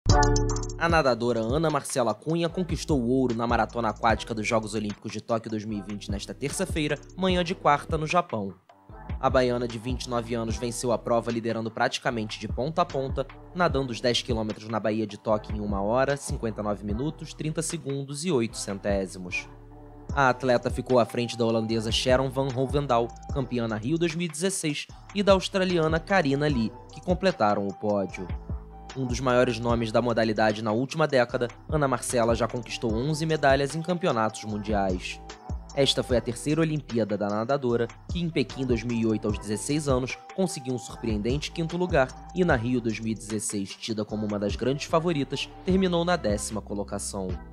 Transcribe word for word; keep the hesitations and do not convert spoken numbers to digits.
A nadadora Ana Marcela Cunha conquistou o ouro na maratona aquática dos Jogos Olímpicos de Tóquio dois mil e vinte nesta terça-feira, manhã de quarta, no Japão. A baiana de vinte e nove anos venceu a prova liderando praticamente de ponta a ponta, nadando os dez quilômetros na Baía de Tóquio em uma hora, cinquenta e nove minutos, trinta segundos e oito centésimos. A atleta ficou à frente da holandesa Sharon van Hovendal, campeã na Rio dois mil e dezesseis, e da australiana Karina Lee, que completaram o pódio. Um dos maiores nomes da modalidade na última década, Ana Marcela já conquistou onze medalhas em campeonatos mundiais. Esta foi a terceira Olimpíada da nadadora, que em Pequim dois mil e oito, aos dezesseis anos, conseguiu um surpreendente quinto lugar e na Rio dois mil e dezesseis, tida como uma das grandes favoritas, terminou na décima colocação.